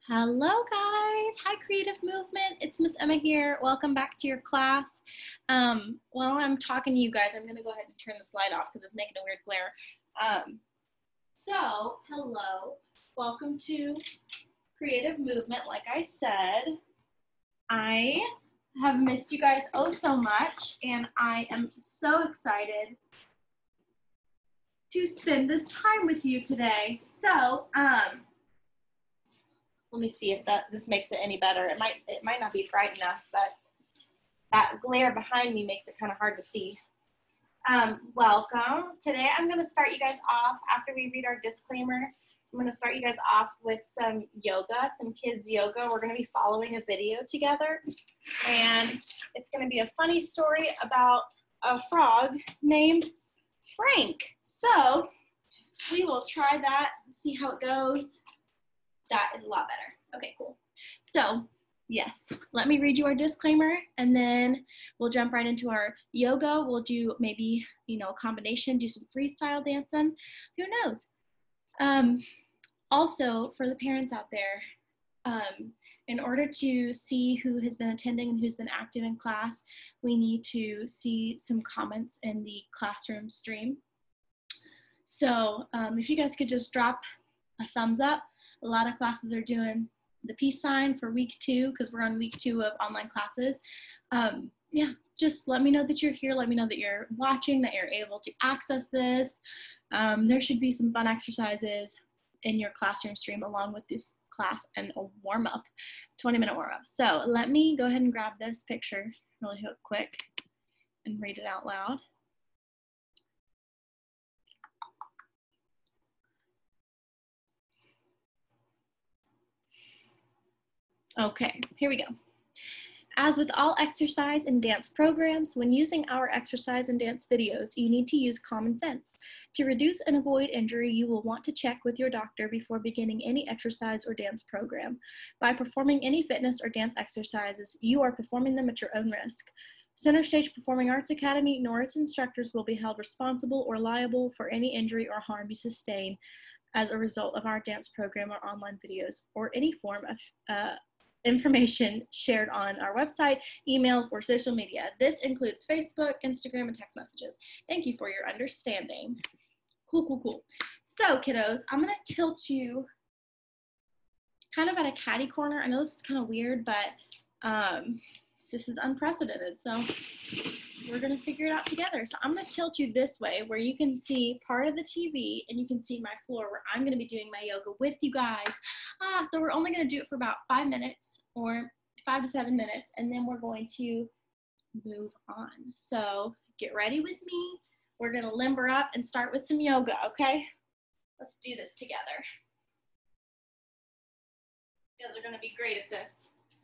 Hello guys, hi Creative Movement, it's Miss Emma here. Welcome back to your class. While I'm talking to you guys, I'm gonna go ahead and turn the slide off because it's making a weird glare. Hello, welcome to Creative Movement. Like I said, I have missed you guys oh so much, and I am so excited to spend this time with you today. So, let me see if this makes it any better. It might not be bright enough, but that glare behind me makes it kind of hard to see. Welcome. Today I'm going to start you guys off, after we read our disclaimer, I'm going to start you guys off with some yoga, some kids yoga. We're going to be following a video together, and it's going to be a funny story about a frog named Frank. So we will try that and see how it goes. That is a lot better. Okay, cool. So, yes, let me read you our disclaimer, and then we'll jump right into our yoga. We'll do maybe, a combination, do some freestyle dancing. Who knows? Also, for the parents out there, in order to see who has been attending and who's been active in class, we need to see some comments in the classroom stream. So, if you guys could just drop a thumbs up. A lot of classes are doing the peace sign for week 2 because we're on week 2 of online classes. Yeah, just let me know that you're here. Let me know that you're watching, that you're able to access this. There should be some fun exercises in your classroom stream along with this class and a warm-up, 20-minute warm-up. So let me go ahead and grab this picture really quick and read it out loud. Okay, here we go. As with all exercise and dance programs, when using our exercise and dance videos, you need to use common sense. To reduce and avoid injury, you will want to check with your doctor before beginning any exercise or dance program. By performing any fitness or dance exercises, you are performing them at your own risk. Center Stage Performing Arts Academy nor its instructors will be held responsible or liable for any injury or harm you sustain as a result of our dance program or online videos or any form of information shared on our website, emails, or social media. This includes Facebook, Instagram, and text messages. Thank you for your understanding. Cool. So, kiddos, I'm gonna tilt you kind of at a catty corner. I know this is kind of weird, but this is unprecedented. So we're gonna figure it out together. So I'm gonna tilt you this way where you can see part of the TV and you can see my floor where I'm gonna be doing my yoga with you guys. So we're only gonna do it for about 5 minutes or 5 to 7 minutes, and then we're going to move on. So get ready with me. We're gonna limber up and start with some yoga, okay? Let's do this together. You guys are gonna be great at this.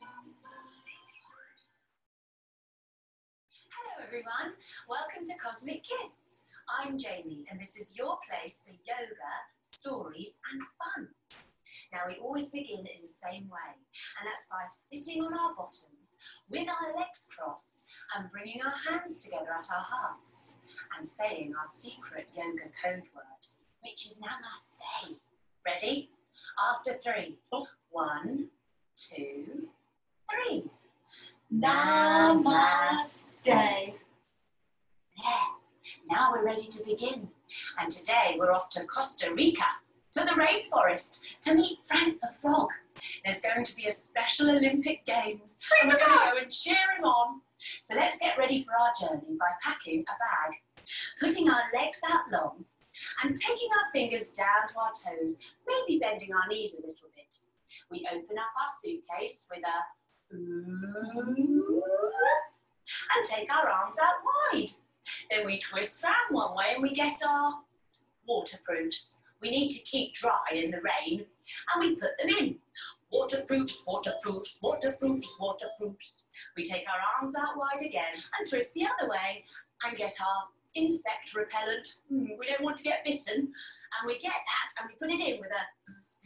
Hello everyone, welcome to Cosmic Kids. I'm Jamie and this is your place for yoga, stories and fun. Now we always begin in the same way, and that's by sitting on our bottoms with our legs crossed and bringing our hands together at our hearts and saying our secret yoga code word, which is Namaste. Ready? After 3. 1, 2, 3. Namaste. There. Now we're ready to begin. And today we're off to Costa Rica, to the rainforest, to meet Frank the Frog. There's going to be a special Olympic Games, and we're going to go and cheer him on. So let's get ready for our journey by packing a bag, putting our legs out long, and taking our fingers down to our toes, maybe bending our knees a little bit. We open up our suitcase with a and take our arms out wide. Then we twist round one way and we get our waterproofs. We need to keep dry in the rain, and we put them in. Waterproofs, waterproofs, waterproofs, waterproofs. We take our arms out wide again and twist the other way and get our insect repellent. We don't want to get bitten. And we get that and we put it in with a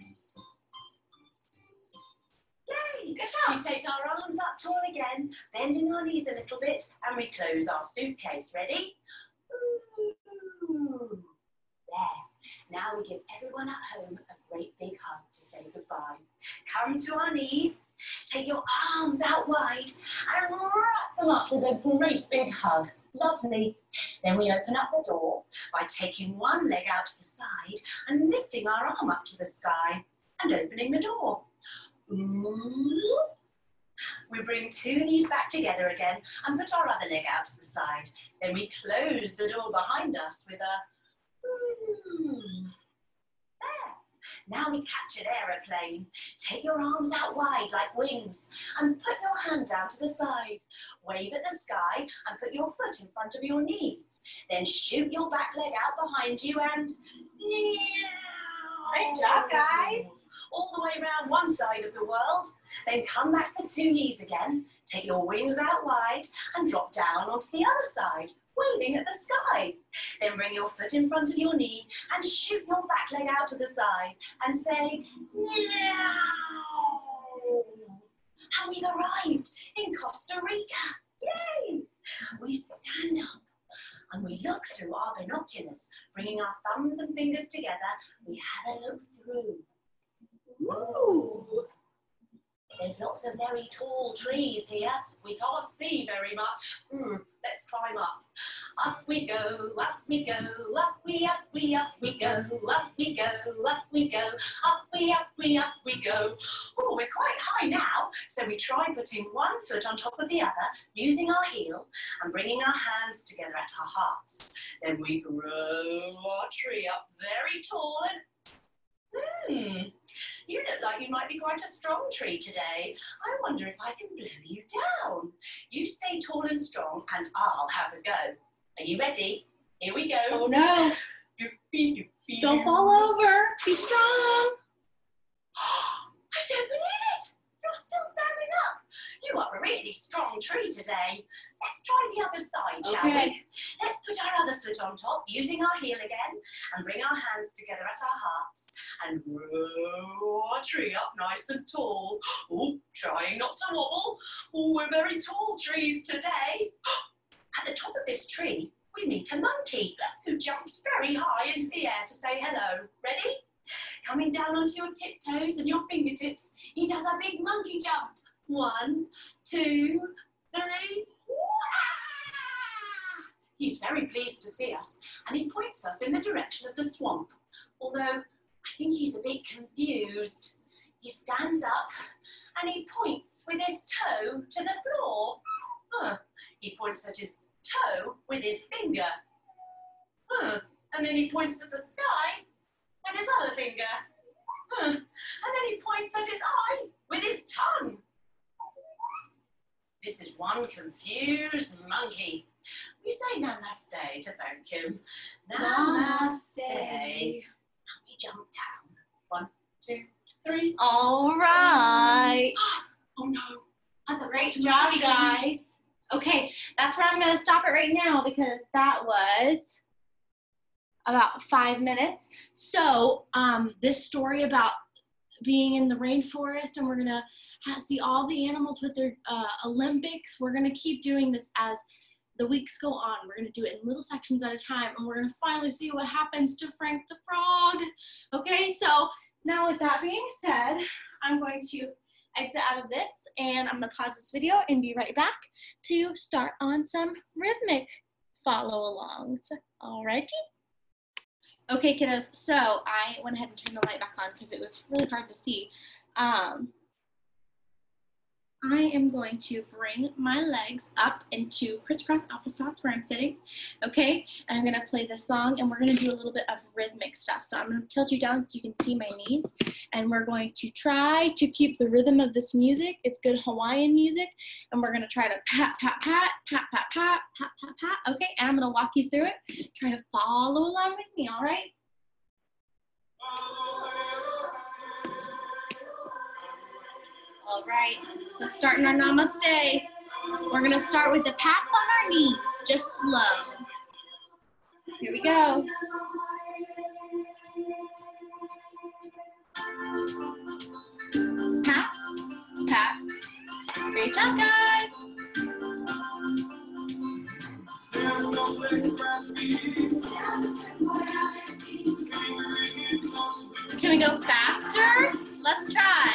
yay! Good job. We take our arms up tall again, bending our knees a little bit, and we close our suitcase. Ready? Ooh. There. Now we give everyone at home a great big hug to say goodbye. sky. Come to our knees, take your arms out wide and wrap them up with a great big hug. Lovely. Then we open up the door by taking one leg out to the side and lifting our arm up to the sky and opening the door. Ooh. We bring 2 knees back together again and put our other leg out to the side. Then we close the door behind us with a there. Now we catch an aeroplane. Take your arms out wide like wings and put your hand down to the side. Wave at the sky and put your foot in front of your knee. Then shoot your back leg out behind you and great job, guys. All the way around one side of the world. Then come back to 2 knees again. Take your wings out wide and drop down onto the other side, waving at the sky. Then bring your foot in front of your knee and shoot your back leg out to the side and say, meow. And we've arrived in Costa Rica. Yay! We stand up and we look through our binoculars, bringing our thumbs and fingers together. We have a look through. Ooh. There's lots of very tall trees here. We can't see very much. Let's climb up. Up we go, up we go, up we go, up we go, up we go, up we go, up we go. Oh, we're quite high now, so we try putting one foot on top of the other, using our heel and bringing our hands together at our hearts. Then we grow our tree up very tall and you look like you might be quite a strong tree today. I wonder if I can blow you down. You stay tall and strong and I'll have a go. Are you ready? Here we go. Oh no. Don't fall over. Be strong. I don't believe it. You're still standing up. You are a really strong tree today. Let's try the other side, shall we? Let's put our other foot on top, using our heel again, and bring our hands together at our hearts and grow our tree up nice and tall. Oh, trying not to wobble. Oh, we're very tall trees today. At the top of this tree, we meet a monkey who jumps very high into the air to say hello. Ready? Coming down onto your tiptoes and your fingertips, he does a big monkey jump. 1, 2, 3. He's very pleased to see us and he points us in the direction of the swamp. Although I think he's a bit confused. He stands up and he points with his toe to the floor. He points at his toe with his finger. And then he points at the sky with his other finger. And then he points at his eye with his tongue. This is one confused monkey. We say namaste to thank him. Namaste. And we jump down. 1, 2, 3. All right. Oh no. Great job, guys. Okay, that's where I'm going to stop it right now because that was about 5 minutes. So this story about being in the rainforest, and we're going to see all the animals with their Olympics. We're going to keep doing this as the weeks go on. We're going to do it in little sections at a time, and we're going to finally see what happens to Frank the Frog. Okay, so now with that being said, I'm going to exit out of this, and I'm going to pause this video and be right back to start on some rhythmic follow-alongs. Alrighty? Okay, kiddos, so I went ahead and turned the light back on because it was really hard to see. I am going to bring my legs up into crisscross applesauce where I'm sitting, okay? And I'm gonna play this song and we're gonna do a little bit of rhythmic stuff. So I'm gonna tilt you down so you can see my knees, and we're going to try to keep the rhythm of this music. It's good Hawaiian music, and we're gonna try to pat, pat, pat, pat, pat, pat, pat, pat, pat, okay? And I'm gonna walk you through it. Try to follow along with me, all right? All right, let's start in our namaste. We're gonna start with the pats on our knees, just slow. Here we go. Pat, pat. Great job, guys. Can we go faster? Let's try.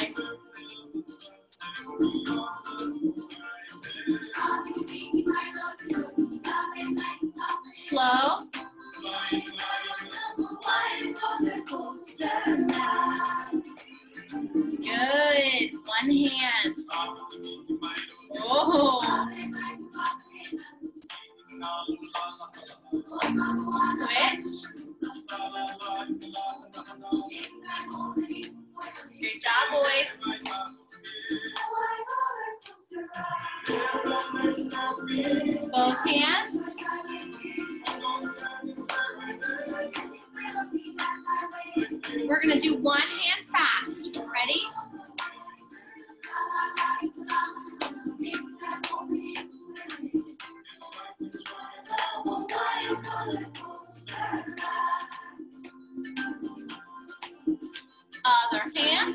Slow. Good. One hand. Oh. Switch. Great job, boys. Both hands. We're going to do one hand fast. Ready? Other hand.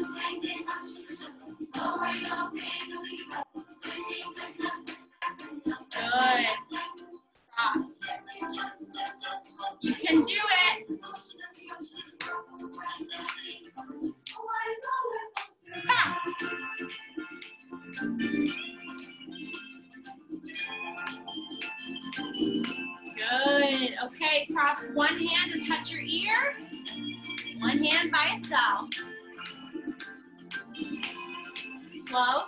Good. Cross. You can do it. Fast. Good. Okay, cross one hand and touch your ear. One hand by itself. Slow.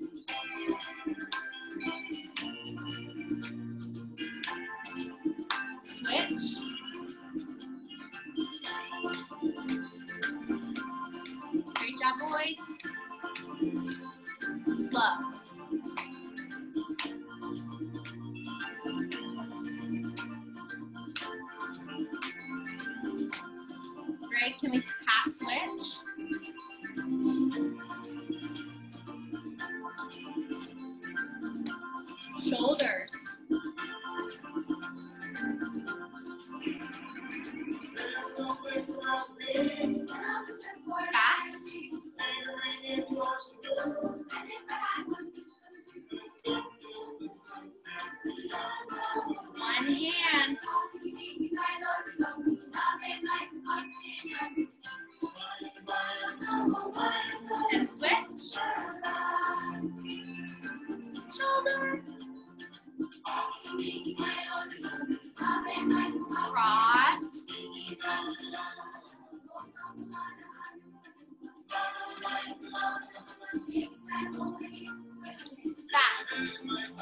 Switch. Great job, boys. Slow. Great. Can we pass switch? Shoulders. Fast. One hand. And switch. Shoulder. Cross. Fast.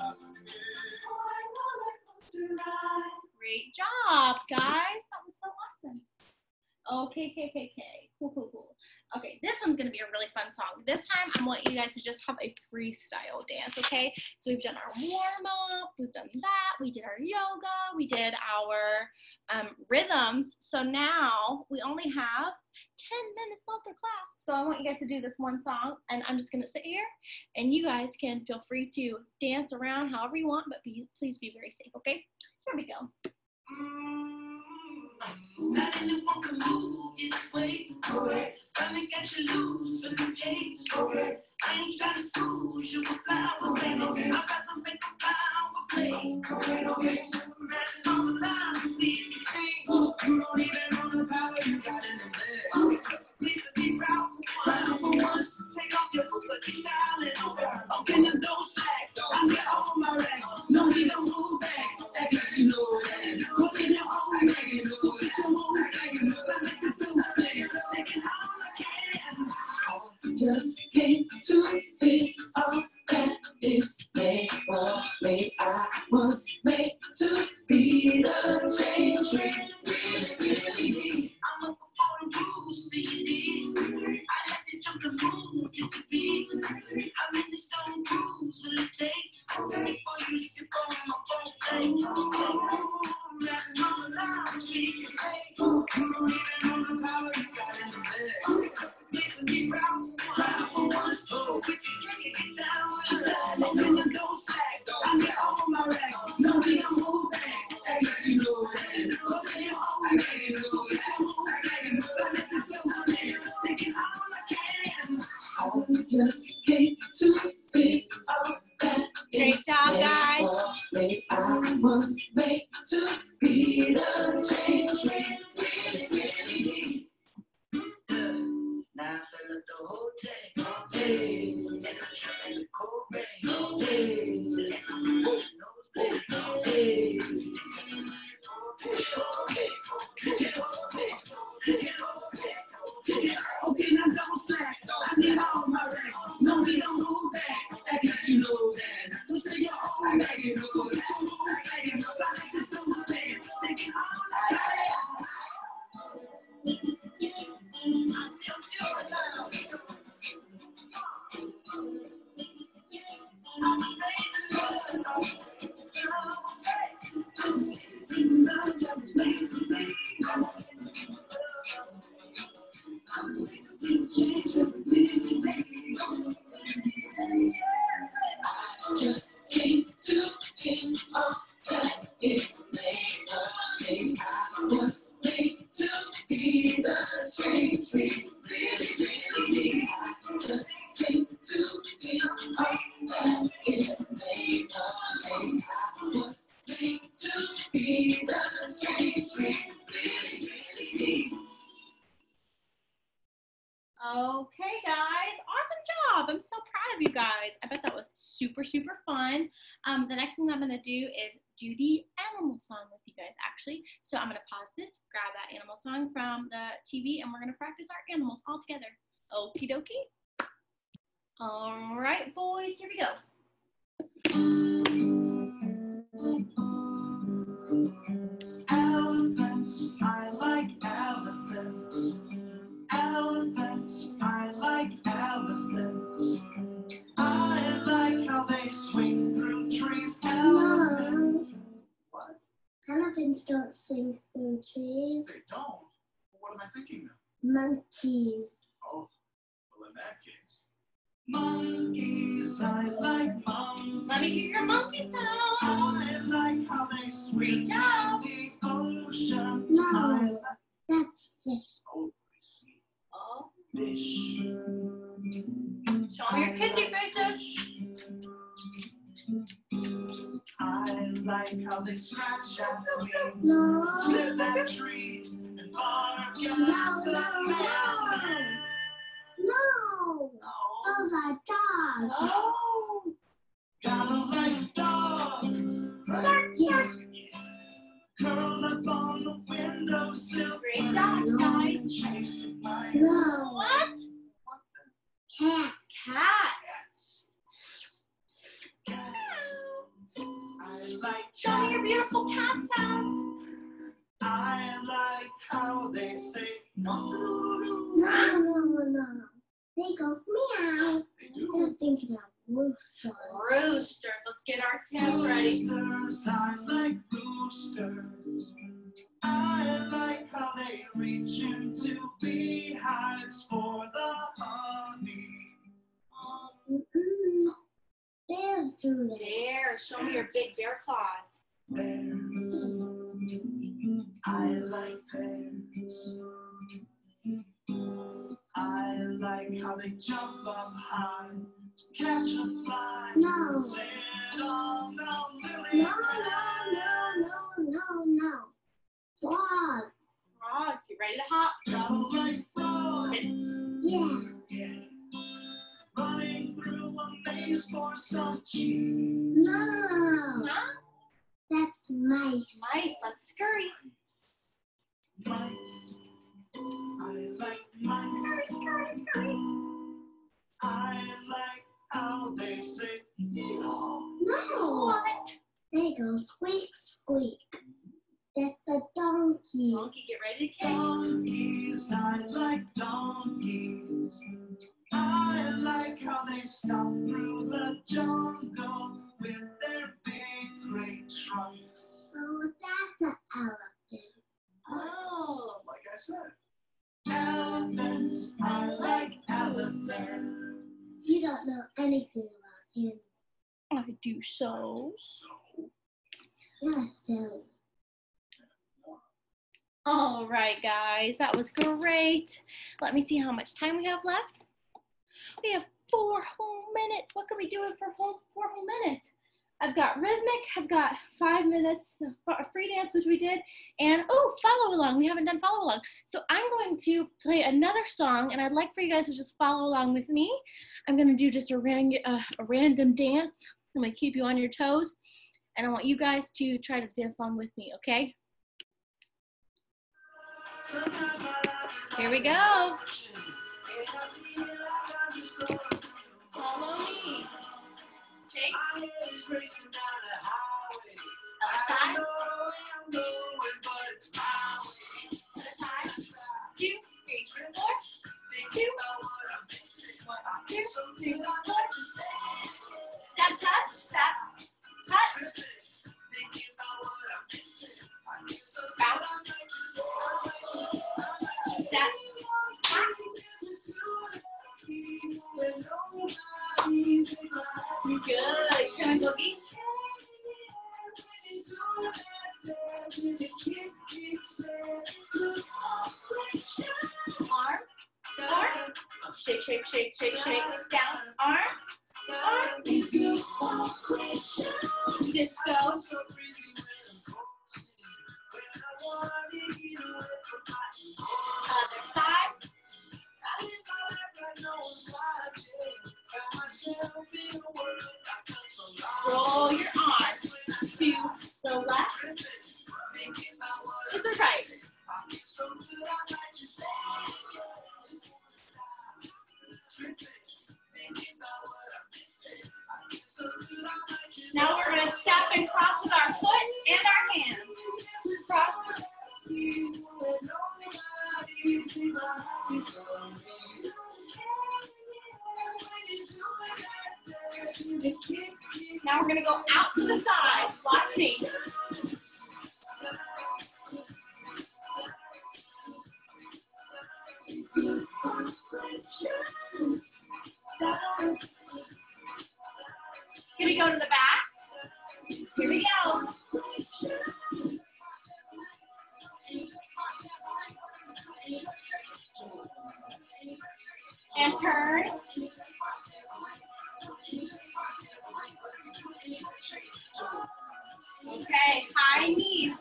Great job, guys. That was so awesome. Okay. Cool. Okay, this one's gonna be a really fun song. This time, I want you guys to just have a freestyle dance, okay? So we've done our warm-up, we've done that, we did our yoga, we did our rhythms. So now, we only have 10 minutes left of class. So I want you guys to do this one song, and I'm just gonna sit here, and you guys can feel free to dance around however you want, but please be very safe, okay? Here we go. Not anyone can move in this way, okay? Let me get you loose in the cage, okay? I ain't trying to school you with flowers, baby. I'd rather make a flower play, okay? Imagine all the lines we can sing. You don't even know the power you got in the legs. Please be proud for once. Take off your bookie style and okay, now don't slack. I got all my racks. No need to move back. Act like you know that. Go in your own bag. Get your own bag. But let the do stay. Taking all I can. I just came to be all that is made for me. I was made to be the change we really need. I'm up for the rules, CD. I had to jump the moon just to be. How many stone rules will it take before you skip on my phone? That's all the lies we can say. You don't even know the power you got in the legs. Please be proud for once. But you can't get down with the style. And you don't slack. I got all my racks. No need to move back. Act like you know that. Go say your own bag. Get your own bag. But let the do stay. Taking all I can. I just came to be all that is made for me. I was made to be the change we really need. Now I feel like the whole day, and I'm trying to cold rain, and I'm moving nose bleed, sack. I need all my racks. No, we don't hold back. Act like you know that. Don't take your own back and go. It's your own back and go. I like the don't stand. Take it all like just came to him up that is made of me. I was made to be the change we really, really need. I just came to him up that is made of me. I was made to be the change we really, really need. Okay, guys, awesome job. I'm so proud of you guys. I bet that was super, super fun. The next thing I'm going to do is do the animal song with you guys, actually. So I'm going to pause this, grab that animal song from the TV, and we're going to practice our animals all together. Okie dokie. All right, boys, here we go. Elephants, I like elephants. Elephants, I like elephants. I like how they swing through trees. Elephants. What? Elephants don't swing through trees. They don't? What am I thinking of? Monkeys. Oh, well, in that case. Monkeys, I like monkeys. Let me hear your monkey sound. I like how they swing Great job. in the ocean. No. I like That's fish. oh, I see. Oh, Fish. show me your kissy faces. I like how they scratch at the leaves, No. slip at trees, and bark at No, the no, man. No. Those are dogs. Oh, Gotta like dogs. Yeah. Curl up on the windowsill. great dogs, guys. Chasing mice. No. What? What Cat. Cat. the cats? I like Show me your beautiful cat sound. I like how they say no. No. They go meow. They do. I'm thinking of roosters. Roosters. Let's get our tails ready. Roosters, I like roosters. I like how they reach into beehives for the honey. Bears do that. Bear. Show me your big bear claws. Bears, I like bears. I like how they jump up high to catch a fly. No. Sit on a lily No. Frogs. Frogs. You ready to hop? gotta like frogs. Yeah. Yeah. Running through a maze for some cheese. No. Huh? That's mice. Mice. Let's scurry. Mice. I like mice. I like how they say no. No. What? They go squeak, squeak. That's a donkey. Monkey, get ready to kick. Donkeys, I like donkeys. I like how they stomp through the jungle with their big, great trunks. Oh, that's an elephant. Oh. Like I said, elephants, I like elephants. You don't know anything about him. I do so. So, You're silly. All right, guys, that was great. Let me see how much time we have left. We have 4 whole minutes. What can we do for 4 whole minutes? I've got rhythmic, I've got 5 minutes, a free dance, which we did, and oh, follow along. We haven't done follow along. So I'm going to play another song, and I'd like for you guys to just follow along with me. I'm going to do just a random dance. I'm going to keep you on your toes, and I want you guys to try to dance along with me, okay? Here we go. Follow me. Shake. Other side. Other side. 2, 3, 4. 2, 2, 3, 4. Step, touch, step, touch. Bounce. Step, back. Good. Come on, boogie. Arm, arm. Shake, shake, shake, shake, shake. Down, arm, arm. Disco. Other side. Roll your arms to the left, to the right. Now we're going to step and cross with our foot and our hand. Cross. Now we're going to go out to the side. Watch me. Can we go to the back? Here we go. And turn. Okay, high knees.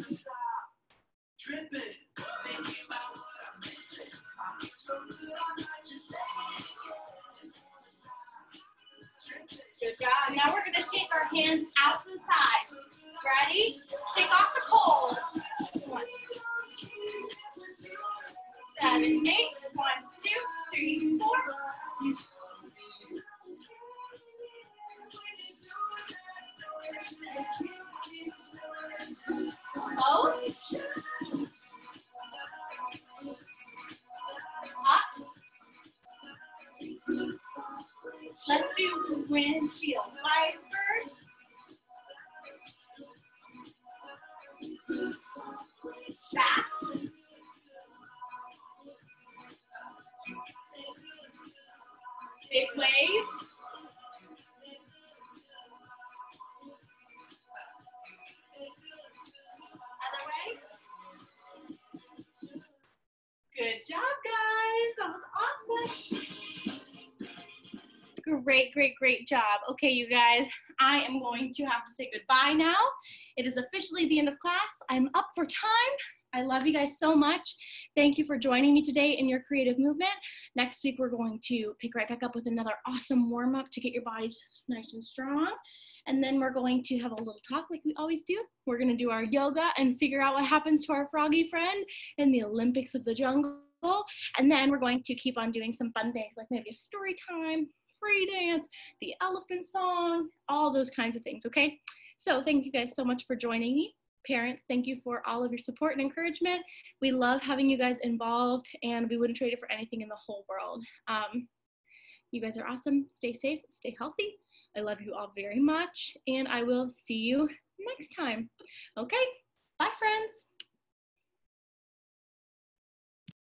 Good job. Now we're going to shake our hands out to the side. Ready? Shake off the cold. 1, 7, 8. 1, 2, 3, 4. Low. Up. Let's do windshield wipers. Back. Big wave. Other way. Good job, guys. That was awesome. Great, great, great job. Okay, you guys, I am going to have to say goodbye now. It is officially the end of class. I'm up for time. I love you guys so much. Thank you for joining me today in your creative movement. Next week, we're going to pick right back up with another awesome warm-up to get your bodies nice and strong. And then we're going to have a little talk like we always do. We're going to do our yoga and figure out what happens to our froggy friend in the Olympics of the jungle. And then we're going to keep on doing some fun things like maybe a story time, free dance, the elephant song, all those kinds of things, okay? So thank you guys so much for joining me. Parents, thank you for all of your support and encouragement. We love having you guys involved, and we wouldn't trade it for anything in the whole world. You guys are awesome. Stay safe, stay healthy. I love you all very much, and I will see you next time. Okay, bye friends.